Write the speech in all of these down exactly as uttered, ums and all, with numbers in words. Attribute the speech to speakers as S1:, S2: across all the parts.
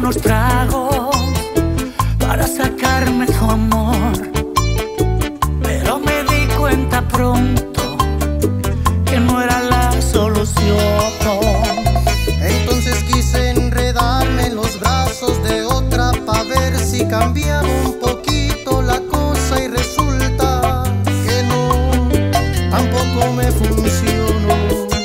S1: unos tragos para sacarme tu amor, pero me di cuenta pronto que no era la solución.
S2: Entonces quise enredarme en los brazos de otra pa' ver si cambiaba un poquito la cosa, y resulta que no, tampoco me funcionó.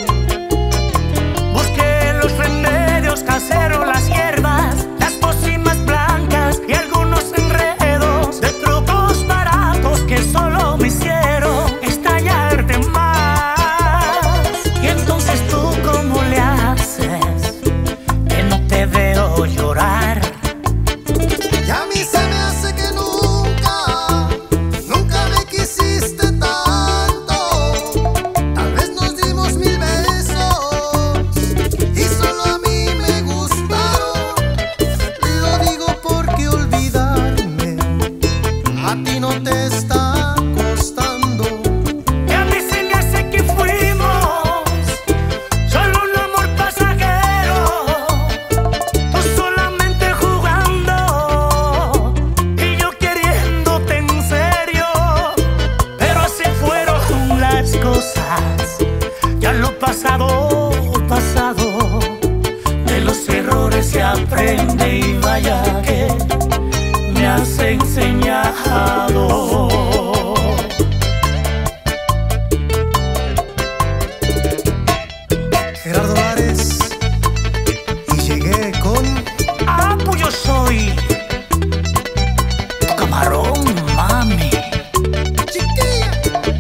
S1: Busqué los remedios caseros, las hierbas, las pócimas blancas y algunos enredos de trucos baratos que solo me hicieron estallarte más. Y entonces tú, ¿cómo le haces que no te veo llorar?
S2: Y a mí se me hace que nunca, nunca me quisiste tanto. Tal vez nos dimos mil besos y solo a mí me gustaron. Lo digo porque olvidarme a ti no te está costando.
S1: Y a mí se me hace que fuimos solo un amor pasajero, tú solamente jugando y yo queriéndote en serio. Pero así fueron las cosas, ya lo pasado, pasado. De los errores se aprende y vaya que me has enseñado.
S2: Gerardo Lares, y llegué con
S1: Ah, pues yo soy tu camarón, mami.
S2: Chiquilla.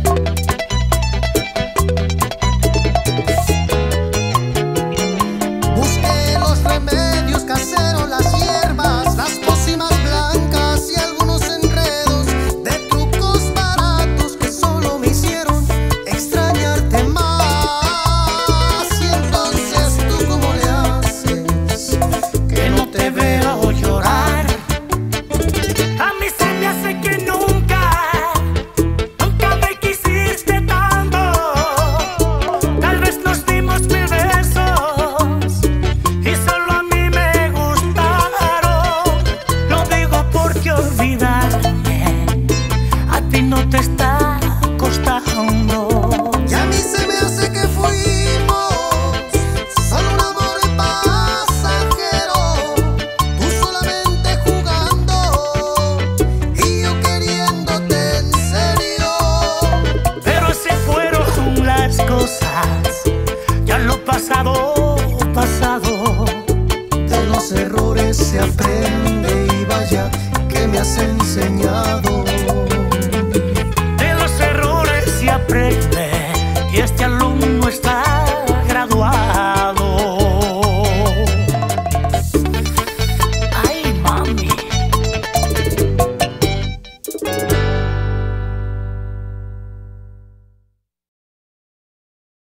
S2: Busqué los remedios caseros, las hierbas, las pócimas blancas y algunos enredos de trucos baratos que solo me hicieron extrañarte más. Y entonces tú, ¿cómo le haces
S1: Que no te veo llorar. A mí se me hace que nunca, nunca me quisiste tanto. Tal vez nos dimos mil besos y solo a mí me gustaron. Lo digo porque olvidarme a ti no te está costando.
S2: Y a mí se me hace que fuimos solo un amor pasajero, tú solamente jugando y yo queriéndote en serio.
S1: Pero así fueron las cosas, ya lo pasado, pasado.
S2: De los errores se aprende y vaya que me has enseñado.